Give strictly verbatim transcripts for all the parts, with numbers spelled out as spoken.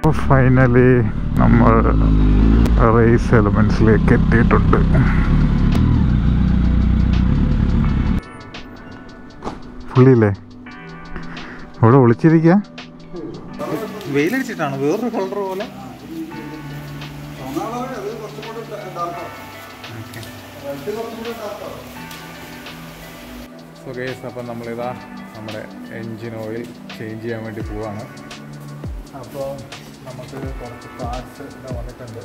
അപ്പോൾ ഫൈനലി നമ്മൾ റേസ് എലമെൻറ്റ്സിലേക്ക് എത്തിയിട്ടുണ്ട്. പുള്ളിയില്ലേ അവിടെ ഒളിച്ചിരിക്കുക? വെയിലടിച്ചിട്ടാണ് വേറൊരു കളർ പോലെ. സോ ഗൈസ്, അപ്പം നമ്മളിതാ നമ്മുടെ എൻജിൻ ഓയിൽ ചേഞ്ച് ചെയ്യാൻ വേണ്ടി പോവാണ്. അപ്പോൾ നമുക്ക് കുറച്ച് പാർട്സ് ഇവിടെ വന്നിട്ടുണ്ട്.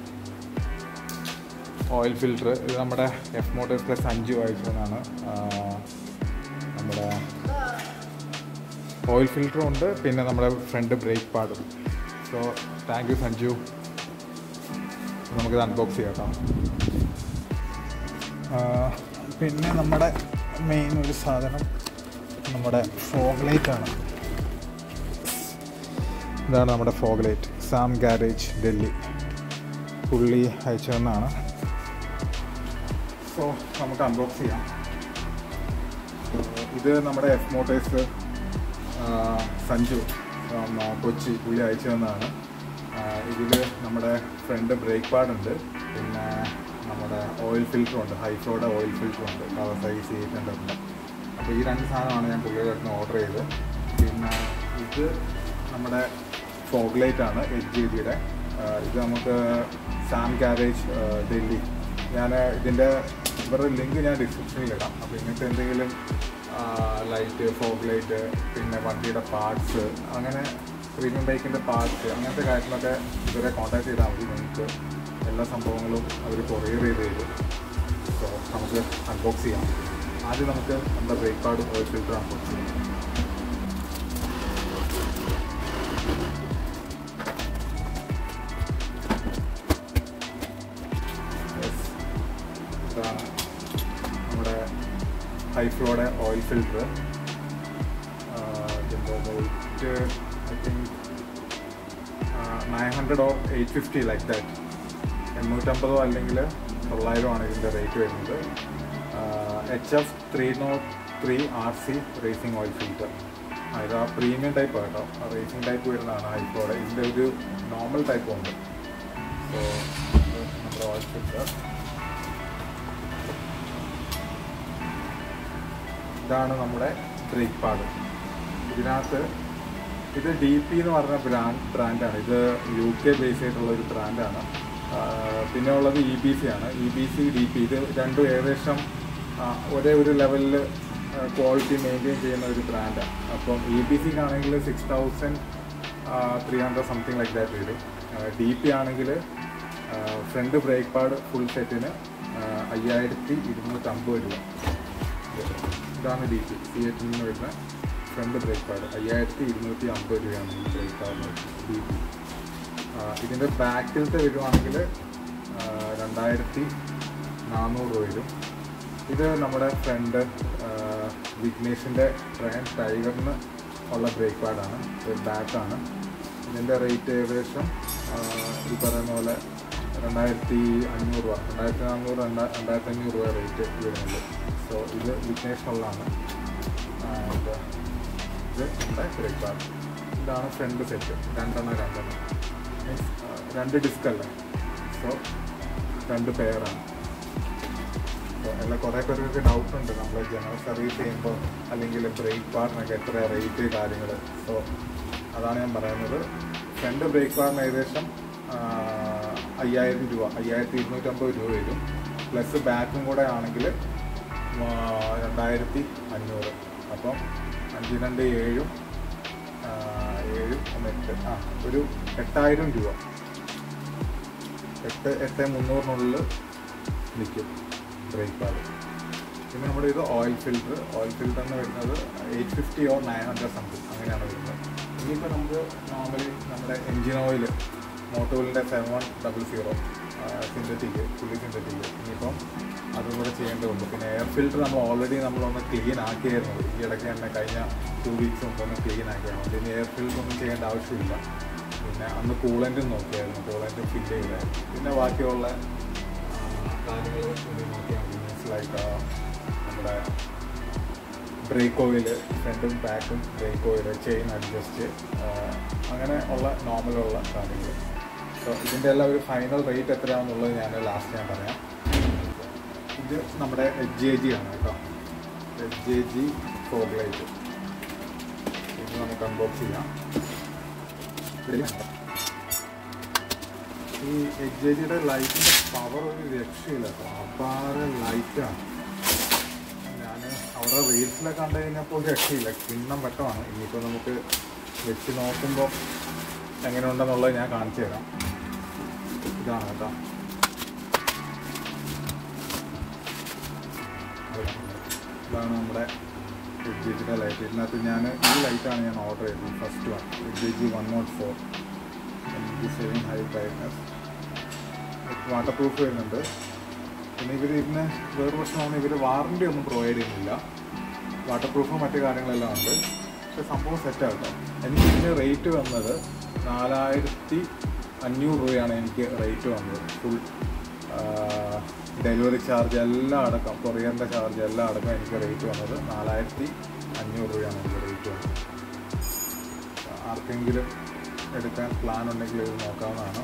ഓയിൽ ഫിൽറ്റർ, ഇത് നമ്മുടെ എഫ് മോട്ടോഴ്സ് പ്ലസ് അഞ്ച് വായിച്ചതാണ്. നമ്മുടെ ഓയിൽ ഫിൽറ്ററും ഉണ്ട്, പിന്നെ നമ്മുടെ ഫ്രണ്ട് ബ്രേക്ക് പാഡും. So thank you Sanju. നമുക്കിത് അൺബോക്സ് ചെയ്യാം കേട്ടോ. പിന്നെ നമ്മുടെ മെയിൻ ഒരു സാധനം നമ്മുടെ ഫോഗ് ലൈറ്റാണ്. ഇതാണ് നമ്മുടെ fog light. Sam garage Delhi പുള്ളി അയച്ചതെന്നാണ്. സോ നമുക്ക് അൺബോക്സ് ചെയ്യാം. ഇത് നമ്മുടെ എഫ് മോട്ടേഴ്സ് സഞ്ജു കൊച്ചി പുള്ളി അയച്ചതെന്നാണ്. ഇതിൽ നമ്മുടെ ഫ്രണ്ട് ബ്രേക്ക് പാഡുണ്ട്, പിന്നെ നമ്മുടെ ഓയിൽ ഫിൽറ്ററുണ്ട്, ഹൈഫ്ലോയുടെ ഓയിൽ ഫിൽറ്ററുണ്ട്, കവാസാക്കി സി എയ്റ്റ് ഹൺഡ്രഡിൻ്റെ. അപ്പോൾ ഈ രണ്ട് സാധനമാണ് ഞാൻ പുള്ളിയുടെ അടുത്ത് ഓർഡർ ചെയ്തത്. പിന്നെ ഇത് നമ്മുടെ ഫോഗ് ലൈറ്റാണ് എച്ച് ജി ഡിയുടെ. ഇത് നമുക്ക് സാം ഗാരേജ് ഡൽഹി. ഞാൻ ഇതിൻ്റെ ഇവരുടെ ലിങ്ക് ഞാൻ ഡിസ്ക്രിപ്ഷനിലിടാം. അപ്പോൾ ഇങ്ങനത്തെ എന്തെങ്കിലും ലൈറ്റ്, ഫോഗ് ലൈറ്റ്, പിന്നെ വണ്ടിയുടെ പാർട്സ്, അങ്ങനെ പ്രീമിയം ബൈക്കിൻ്റെ പാർട്സ്, അങ്ങനത്തെ കാര്യങ്ങളൊക്കെ ഇവരെ കോൺടാക്ട് ചെയ്താൽ മതി. നിങ്ങൾക്ക് എല്ലാ സംഭവങ്ങളും അവർ കൊറിയർ ചെയ്ത് തരും. സോ നമുക്ക് അൺബോക്സ് ചെയ്യാം. ആദ്യം നമുക്ക് നമ്മുടെ ബ്രേക്ക് പാഡും ഓയിൽ ഫിൽറ്ററും അൺബോക്സ് ചെയ്യാം. ഇതാണ് നമ്മുടെ ഹൈഫ്ലോയുടെ ഓയിൽ ഫിൽറ്റർ. ഇതിൻ്റെ rate I think nine hundred or eight fifty like that. എണ്ണൂറ്റമ്പതോ അല്ലെങ്കിൽ തൊള്ളായിരമോ ആണ് ഇതിൻ്റെ റേറ്റ് വരുന്നത്. H F three naught three R C racing oil filter. ഇത് ആ പ്രീമിയം ടൈപ്പ് കേട്ടോ, റേസിംഗ് ടൈപ്പ് വരുന്നതാണ് ഹൈഫ്ലോയുടെ. ഇതിൻ്റെ ഒരു നോർമൽ ടൈപ്പും ഉണ്ട്. സോ നമ്മുടെ ഓയിൽ ഫിൽറ്റർ ഇതാണ് നമ്മുടെ ബ്രേക്ക് പാഡ്. ഇതിനകത്ത് ഇത് ഡി പി എന്ന് പറഞ്ഞ ബ്രാൻഡ് ബ്രാൻഡാണ്. ഇത് യു കെ ബേസ് ആയിട്ടുള്ള ഒരു ബ്രാൻഡാണ്. പിന്നെ ഉള്ളത് ഇ ബി സി ആണ്. E B C, D P, ഇത് രണ്ടും ഏകദേശം ഒരേ ഒരു ലെവലിൽ ക്വാളിറ്റി മെയിൻറ്റെയിൻ ചെയ്യുന്ന ഒരു ബ്രാൻഡാണ്. അപ്പം ഇ ബി സിക്കാണെങ്കിൽ six thousand three hundred something like that വരും. ഡി പി ആണെങ്കിൽ ഫ്രണ്ട് ബ്രേക്ക് പാഡ് ഫുൾ സെറ്റിന് അയ്യായിരത്തി ഇരുന്നൂറ്റമ്പത് രൂപ. ഇതാണ് ഡി പി സി എറ്റിൽ നിന്ന് വരുന്ന ഫ്രണ്ട് ബ്രേക്ക് പാഡ്. അയ്യായിരത്തി ഇരുന്നൂറ്റി അമ്പത് രൂപയാണ് ഈ ബ്രേക്ക് പാഡിന് ഡി പി. ഇതിൻ്റെ ബാക്കിലത്തെ വരുവാണെങ്കിൽ രണ്ടായിരത്തി നാനൂറ് രൂപ വരും. ഇത് നമ്മുടെ ഫ്രണ്ട് വിഗ്നേഷിൻ്റെ ട്രെയിൻ ടൈഗറിന് ഉള്ള ബ്രേക്ക് പാഡാണ്. ഇത് ബാക്കാണ്. ഇതിൻ്റെ റേറ്റ് ഏകദേശം ഈ പറയുന്ന പോലെ രണ്ടായിരത്തി അഞ്ഞൂറ് രൂപ, രണ്ടായിരത്തി നാനൂറ് രണ്ടാ രണ്ടായിരത്തി അഞ്ഞൂറ് രൂപ റേറ്റ് വരുന്നുണ്ട്. സോ ഇത് വിഗ്നേഷിനുള്ളതാണ്. ഇത് നമ്മുടെ ബ്രേക്ക് പാഡ്. ഇതാണ് ഫ്രണ്ട് സെറ്റ്. രണ്ടെണ്ണം രണ്ടെണ്ണം മീൻസ് രണ്ട് ഡിസ്ക് അല്ലേ. സോ രണ്ട് പെയറാണ്. സോ എല്ലാം കുറേ പേർക്ക് ഡൗട്ടുണ്ട് നമ്മൾ ജനറൽ സർവീസ് ചെയ്യുമ്പോൾ അല്ലെങ്കിൽ ബ്രേക്ക് പാഡിനൊക്കെ എത്ര റേറ്റ് കാര്യങ്ങൾ. സോ അതാണ് ഞാൻ പറയുന്നത്. ഫ്രണ്ട് ബ്രേക്ക് പാഡിന് ഏകദേശം അയ്യായിരം രൂപ, അയ്യായിരത്തി ഇരുന്നൂറ്റമ്പത് രൂപ വരും. പ്ലസ് ബാക്കും കൂടെ ആണെങ്കിൽ രണ്ടായിരത്തി അഞ്ഞൂറ്. അപ്പം അഞ്ച് രണ്ട് ഏഴും ഏഴും ഒന്ന് എട്ട് ആ ഒരു എട്ടായിരം രൂപ, എട്ട് എട്ട് മുന്നൂറിനുള്ളിൽ നിൽക്കും ബ്രേക്ക് പാഡ്. പിന്നെ നമ്മുടെ ഇത് ഓയിൽ ഫിൽറ്റർ. ഓയിൽ ഫിൽറ്ററിന് വരുന്നത് eight fifty or nine hundred something അങ്ങനെയാണ് വരുന്നത്. ഇനിയിപ്പോൾ നമുക്ക് നോർമലി നമ്മുടെ എൻജിൻ ഓയിൽ മോട്ടോറിൻ്റെ seven one double zero synthetic, fully synthetic, ഇനിയിപ്പം അതും കൂടെ ചെയ്യേണ്ടതുണ്ട്. പിന്നെ എയർ ഫിൽറ്റർ നമ്മൾ ഓൾറെഡി നമ്മളൊന്ന് ക്ലീൻ ആക്കിയായിരുന്നു. ഈ ഇടയ്ക്ക് തന്നെ കഴിഞ്ഞ ടു വീക്സ് മുമ്പ് ഒന്ന് ക്ലീൻ ആക്കിയാണ്. അതിന് എയർ ഫിൽറ്റർ ഒന്നും ചെയ്യേണ്ട ആവശ്യമില്ല. പിന്നെ അന്ന് കൂളൻറ്റും നോക്കിയായിരുന്നു, കൂളൻറ്റും ഫില്ല് ചെയ്തായിരുന്നു. പിന്നെ ബാക്കിയുള്ള കാര്യങ്ങൾ നോക്കിയാൽ മതി. മീൻസ് ലൈക്ക് നമ്മുടെ ബ്രേക്ക് ഓയിൽ, ഫ്രണ്ടും ബാക്കും ബ്രേക്ക് ഓയിൽ, ചെയിൻ അഡ്ജസ്റ്റ്, അങ്ങനെ ഉള്ള നോർമലുള്ള കാര്യങ്ങൾ. സോ ഇതിൻ്റെ എല്ലാം ഒരു ഫൈനൽ റേറ്റ് എത്രയാണെന്നുള്ളത് ഞാൻ ലാസ്റ്റ് ഞാൻ പറയാം. ഇത് നമ്മുടെ എച്ച് ജെ ജി ആണ് കേട്ടോ, H J G fog light. ഇത് നമുക്ക് അൺബോക്സ് ചെയ്യാം. ഈ എച്ച് ജെ ജിയുടെ ലൈറ്റിൻ്റെ പവർ ഒരു രക്ഷയില്ല കേട്ടോ, അപാര ലൈറ്റാണ്. ഞാൻ അവിടെ റീൽസിലൊക്കെ കണ്ടു കഴിഞ്ഞപ്പോൾ ഒരു രക്ഷയില്ല, കിണ്ണം വെട്ടമാണ്. ഇനിയിപ്പോൾ നമുക്ക് വെച്ച് നോക്കുമ്പോൾ എങ്ങനെ ഉണ്ടെന്നുള്ളത് ഞാൻ കാണിച്ചു തരാം. ഇതാണ് കേട്ടോ, ഇതാണ് നമ്മുടെ എച്ച് ജെ ജിയുടെ ലൈറ്റ്. ഇതിനകത്ത് ഞാൻ ഈ ലൈറ്റാണ് ഞാൻ ഓർഡർ ചെയ്തത്, first one H J G one naught four saving high brightness. Waterproof വരുന്നുണ്ട്. പിന്നെ ഇവർ ഇതിന് വേറെ പ്രശ്നമാണ്, ഇവർ വാറണ്ടി ഒന്നും പ്രൊവൈഡ് ചെയ്യുന്നില്ല. വാട്ടർ പ്രൂഫും മറ്റു കാര്യങ്ങളെല്ലാം ഉണ്ട്, പക്ഷെ സംഭവം സെറ്റാണ് കേട്ടോ. എനിക്ക് ഇതിന് റേറ്റ് വന്നത് നാലായിരത്തി അഞ്ഞൂറ് രൂപയാണ് എനിക്ക് റേറ്റ് വന്നത്. ഫുൾ ഡെലിവറി ചാർജ് എല്ലാം അടക്കം, കൊറിയറിൻ്റെ ചാർജ് എല്ലാം അടക്കം എനിക്ക് റേറ്റ് വന്നത് നാലായിരത്തി അഞ്ഞൂറ് രൂപയാണ് എനിക്ക് റേറ്റ് വന്നത്. ആർക്കെങ്കിലും എടുക്കാൻ പ്ലാൻ ഉണ്ടെങ്കിൽ ഇത് നോക്കാവുന്നതാണ്.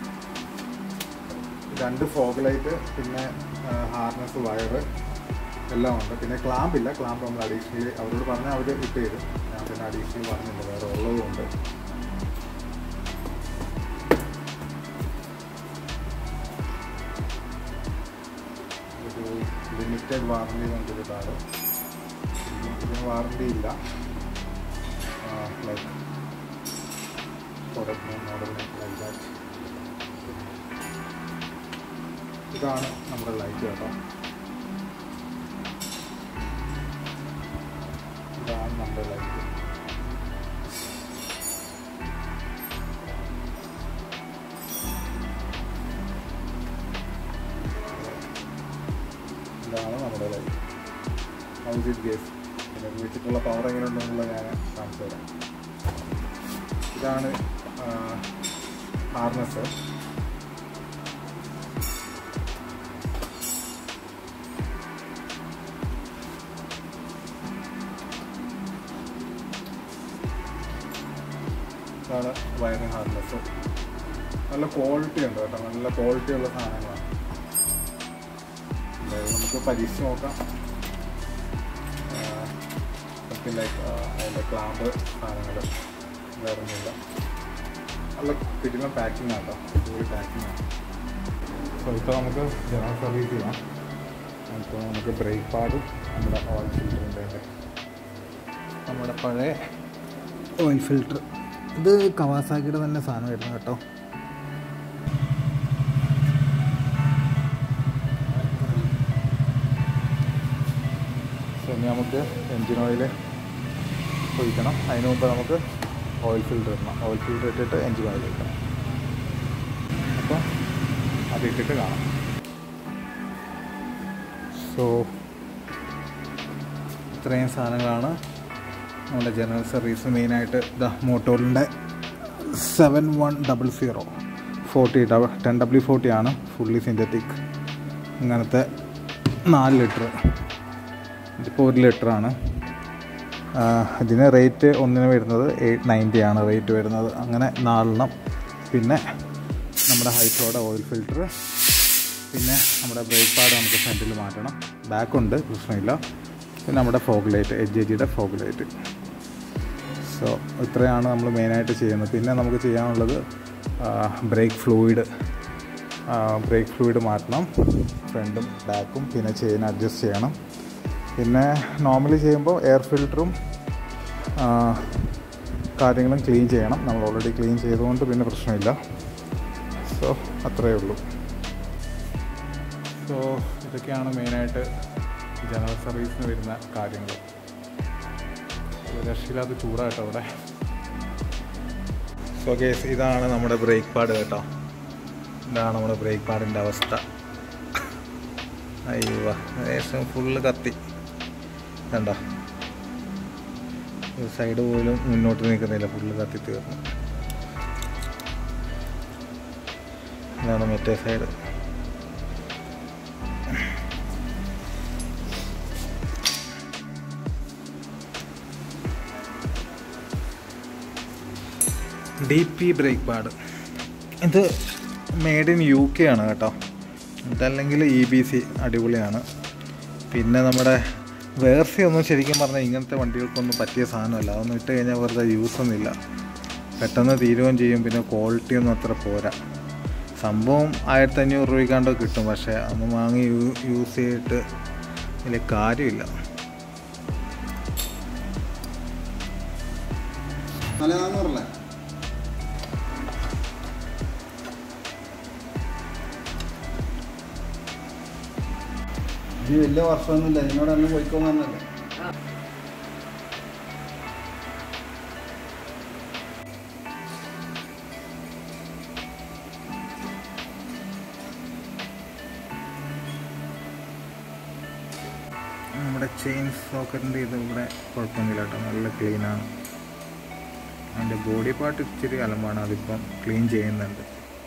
രണ്ട് ഫോഗ് ലൈറ്റ്, പിന്നെ ഹാർനസ്, വയറ് എല്ലാം ഉണ്ട്. പിന്നെ ക്ലാമ്പ് ഇല്ല, ക്ലാമ്പ് നമ്മൾ അഡീഷണലി അവരോട് പറഞ്ഞാൽ അവർ ഇട്ട് തരും. ഞാൻ പിന്നെ അഡീഷണലി പറഞ്ഞില്ല, വേറെ ഉള്ളതുകൊണ്ട്. ഒരു ലിമിറ്റഡ് വാറണ്ടി നമുക്കിത് കാണും. ഇതിന് വാറണ്ടി ഇല്ല, ലൈക്ക് പ്രൊഡക്റ്റ് മോഡലിന് ലൈക്ക് ദാറ്റ്. ഇതാണ് നമ്മുടെ ലൈറ്റ് കേട്ടോ, ഇതാണ് നമ്മുടെ ലൈറ്റ്. ഇതാണ് നമ്മുടെ ലൈറ്റ്. House it guys. പിന്നെ ഉപയോഗിച്ചിട്ടുള്ള പവർ എങ്ങനെ ഉണ്ടെന്നുള്ളത് ഞാൻ കാണിച്ചു തരാം. ഇതാണ് ഹാർനസ്. ഇതാണ് വയറിംഗ് ഹാർനസ്. നല്ല ക്വാളിറ്റി ഉണ്ട് കേട്ടോ, നല്ല ക്വാളിറ്റി ഉള്ള സാധനങ്ങളാണ്. നമുക്ക് പരീക്ഷിച്ച് നോക്കാം. നമുക്ക് ലൈക്ക് അതിൻ്റെ ക്ലാമ്പ് സാധനങ്ങൾ വേറെ ഒന്നുമില്ല. നല്ല കിടിലം പാക്കിംഗ് ആട്ടോ, അടിപൊളി പാക്കിംഗ് ആണ്. സോ ഇപ്പോൾ നമുക്ക് ജനറൽ സർവീസ് ചെയ്യാം. ഇപ്പോൾ നമുക്ക് ബ്രേക്ക് പാഡും നമ്മുടെ ഓയിൽ ഫിൽറ്ററിൻ്റെ, നമ്മുടെ പഴയ ഓയിൽ ഫിൽറ്റർ. ഇത് കവാസാക്കിയുടെ തന്നെ സാധനം വരുന്നു കേട്ടോ. ഇനി നമുക്ക് എൻജിൻ ഓയിൽ ഒഴിക്കണം. അതിന് മുമ്പ് നമുക്ക് ഓയിൽ ഫിൽറ്റർ ഇടണം. ഓയിൽ ഫിൽറ്റർ ഇട്ടിട്ട് എൻജിൻ ഓയിൽ ഒഴിക്കണം. അപ്പോൾ അതിട്ടിട്ട് കാണാം. സോ ഇത്രയും സാധനങ്ങളാണ് നമ്മുടെ ജനറൽ സർവീസ്. മെയിനായിട്ട് ദ മോട്ടോറിൻ്റെ seven one double zero forty double ten W forty ആണ്, ഫുള്ളി സിന്തറ്റിക്. ഇങ്ങനത്തെ നാല് ലിറ്റർ, ഇതിപ്പോൾ ഒരു ലിറ്ററാണ്. ഇതിന് റേറ്റ് ഒന്നിന് വരുന്നത് എയ്റ്റ് നയൻറ്റി ആണ് റേറ്റ് വരുന്നത്. അങ്ങനെ നാലെണ്ണം. പിന്നെ നമ്മുടെ ഹൈഫ്ലോയുടെ ഓയിൽ ഫിൽറ്റർ, പിന്നെ നമ്മുടെ ബ്രേക്ക് പാഡ് നമുക്ക് ഫ്രണ്ടിൽ മാറ്റണം. ബാക്കുണ്ട്, പ്രശ്നമില്ല. പിന്നെ നമ്മുടെ ഫോഗ് ലൈറ്റ്, എച്ച് ജെ ജിയുടെ ഫോഗ് ലൈറ്റ്. സോ ഇത്രയാണ് നമ്മൾ മെയിനായിട്ട് ചെയ്യുന്നത്. പിന്നെ നമുക്ക് ചെയ്യാനുള്ളത് ബ്രേക്ക് ഫ്ലൂയിഡ് ബ്രേക്ക് ഫ്ലൂയിഡ് മാറ്റണം, ഫ്രണ്ടും ബാക്കും. പിന്നെ ചെയിൻ അഡ്ജസ്റ്റ് ചെയ്യണം. പിന്നെ നോർമലി ചെയ്യുമ്പോൾ എയർ ഫിൽറ്ററും കാര്യങ്ങളും ക്ലീൻ ചെയ്യണം. നമ്മൾ ഓൾറെഡി ക്ലീൻ ചെയ്തുകൊണ്ട് പിന്നെ പ്രശ്നമില്ല. സോ അത്രയേ ഉള്ളൂ. സോ ഇതൊക്കെയാണ് മെയിനായിട്ട് ജനറൽ സർവീസിന് വരുന്ന കാര്യങ്ങൾ. രക്ഷയില്ലാത്ത ചൂടായിട്ടോ അവിടെ. സോ കേസ് ഇതാണ് നമ്മുടെ ബ്രേക്ക് പാഡ് കേട്ടോ. ഇതാണ് നമ്മുടെ ബ്രേക്ക് പാഡിൻ്റെ അവസ്ഥ. അയ്യോ, ഏകദേശം ഫുള്ള് കത്തി കണ്ടോ. ഒരു സൈഡ് പോലും മുന്നോട്ട് നിൽക്കുന്നില്ല, ഫുള്ള് കത്തി തീർന്നു. ഇതാണ് മറ്റേ side. D P brake pad. ഇത് മെയ്ഡ് ഇൻ യു കെ ആണ് കേട്ടോ. ഇതല്ലെങ്കിൽ ഇ ബി സി അടിപൊളിയാണ്. പിന്നെ നമ്മുടെ വേർസി ഒന്നും ശരിക്കും പറഞ്ഞാൽ ഇങ്ങനത്തെ വണ്ടികൾക്കൊന്നും പറ്റിയ സാധനമല്ല. അതൊന്നും ഇട്ട് കഴിഞ്ഞാൽ വെറുതെ യൂസൊന്നുമില്ല, പെട്ടെന്ന് തീരുകയും ചെയ്യും. പിന്നെ ക്വാളിറ്റി ഒന്നും അത്ര പോരാ. സംഭവം ആയിരത്തി അഞ്ഞൂറ് രൂപയ്ക്കാണ്ടോ കിട്ടും, പക്ഷേ അന്ന് വാങ്ങി യൂ യൂസ് ചെയ്തിട്ട് വലിയ കാര്യമില്ല. ഇത് വലിയ വർഷമൊന്നുമില്ല, എന്നോട് അന്ന് പോയിക്കോന്നല്ലേ. നമ്മുടെ ചെയിൻ സോക്കറ്റിൻ്റെ ഇത് ഇവിടെ കുഴപ്പമൊന്നുമില്ല കേട്ടോ, നല്ല ക്ലീനാണ്. അതിൻ്റെ ബോഡി പാർട്ട് ഇച്ചിരി അലമ്പാണ്, അതിപ്പം ക്ലീൻ ചെയ്യുന്നുണ്ട്.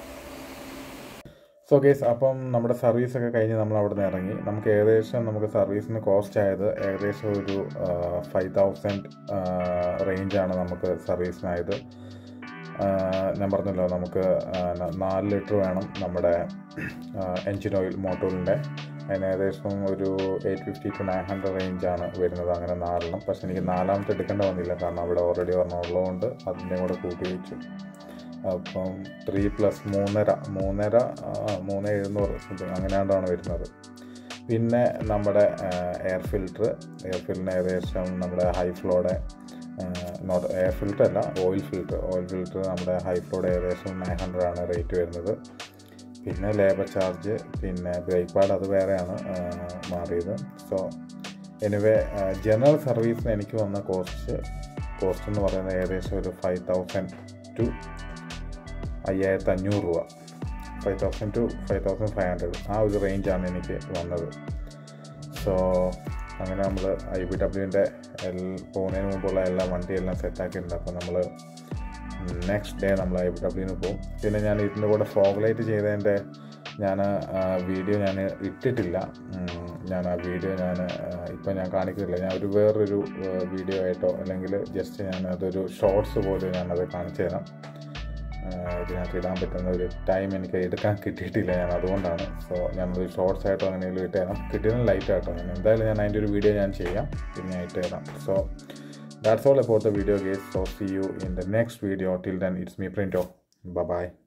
സോ ഗേസ്, അപ്പം നമ്മുടെ സർവീസൊക്കെ കഴിഞ്ഞ് നമ്മൾ അവിടെ നിന്ന് ഇറങ്ങി. നമുക്ക് ഏകദേശം നമുക്ക് സർവീസിന് കോസ്റ്റ് ആയത് ഏകദേശം ഒരു ഫൈവ് തൗസൻഡ് റേഞ്ചാണ് നമുക്ക് സർവീസിനായത്. ഞാൻ പറഞ്ഞല്ലോ, നമുക്ക് നാല് ലിറ്റർ വേണം നമ്മുടെ എൻജിൻ ഓയിൽ മോട്ടോറിൻ്റെ. അതിന് ഏകദേശം ഒരു eight fifty to nine hundred റേഞ്ചാണ് വരുന്നത്, അങ്ങനെ നാലെണ്ണം. പക്ഷെ എനിക്ക് നാലാമത്തെ എടുക്കേണ്ട വന്നില്ല, കാരണം അവിടെ ഓൾറെഡി ഒരെണ്ണം ഉള്ളതുകൊണ്ട് അതിൻ്റെ കൂടെ കൂട്ടി വെച്ചു. അപ്പം ത്രീ പ്ലസ് മൂന്നര മൂന്നര മൂന്ന് എഴുന്നൂറ് സംതിങ് അങ്ങനെയാണ്ടാണ് വരുന്നത്. പിന്നെ നമ്മുടെ എയർ ഫിൽറ്റർ എയർ ഫിൽറ്ററിന് ഏകദേശം നമ്മുടെ ഹൈ ഫ്ലോയുടെ നോട്ട് എയർ ഫിൽറ്റർ അല്ല ഓയിൽ ഫിൽറ്റർ ഓയിൽ ഫിൽറ്റർ നമ്മുടെ ഹൈ ഫ്ലോയുടെ ഏകദേശം നയൻ ഹൺഡ്രഡ് ആണ് റേറ്റ് വരുന്നത്. പിന്നെ ലേബർ ചാർജ്, പിന്നെ ബ്രേക്ക് പാഡ് അത് വേറെയാണ് മാറിയത്. സോ എനിവേ ജനറൽ സർവീസിന് എനിക്ക് വന്ന കോസ്റ്റ് കോസ്റ്റ് എന്ന് പറയുന്നത് ഏകദേശം ഒരു ഫൈവ് തൗസൻഡ് ടു അയ്യായിരത്തി അഞ്ഞൂറ് രൂപ five thousand to five thousand five hundred ആ ഒരു റേഞ്ചാണ് എനിക്ക് വന്നത്. സോ അങ്ങനെ നമ്മൾ ഐ ബി ഡബ്ല്യുവിൻ്റെ എൽ പോകുന്നതിന് മുമ്പുള്ള എല്ലാ വണ്ടിയെല്ലാം സെറ്റാക്കിയിട്ടുണ്ട്. അപ്പോൾ നമ്മൾ നെക്സ്റ്റ് ഡേ നമ്മൾ ഐ ബി ഡബ്ല്യുവിന് പോകും. പിന്നെ ഞാൻ ഇതിൻ്റെ കൂടെ ഫോഗ് ലൈറ്റ് ചെയ്തതിൻ്റെ ഞാൻ വീഡിയോ ഞാൻ ഇട്ടിട്ടില്ല. ഞാൻ ആ വീഡിയോ ഞാൻ ഇപ്പം ഞാൻ കാണിക്കുന്നില്ല. ഞാൻ ഒരു വേറൊരു വീഡിയോ ആയിട്ടോ അല്ലെങ്കിൽ ജസ്റ്റ് ഞാൻ അതൊരു ഷോർട്സ് പോലെ ഞാനത് കാണിച്ചു തരാം. ഇതിനകത്ത് ഇടാൻ പറ്റുന്ന ഒരു ടൈം എനിക്ക് എടുക്കാൻ കിട്ടിയിട്ടില്ല, ഞാൻ അതുകൊണ്ടാണ്. സോ ഞാനൊരു ഷോർട്സ് ആയിട്ടോ അങ്ങനെയെങ്കിലും ഇട്ട് തരാം. കിട്ടിയത് ലൈറ്റ് ആയിട്ടോ ഞാൻ എന്തായാലും ഞാൻ അതിൻ്റെ ഒരു വീഡിയോ ഞാൻ ചെയ്യാം, പിന്നെ ഇട്ട് തരാം. So that's all about the video guys. So see you in the next video. Till then, it's me Printo. Bye bye.